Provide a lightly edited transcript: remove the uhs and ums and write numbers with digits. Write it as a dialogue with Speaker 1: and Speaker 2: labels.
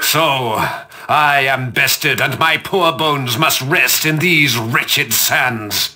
Speaker 1: So, I am bested, and my poor bones must rest in these wretched sands.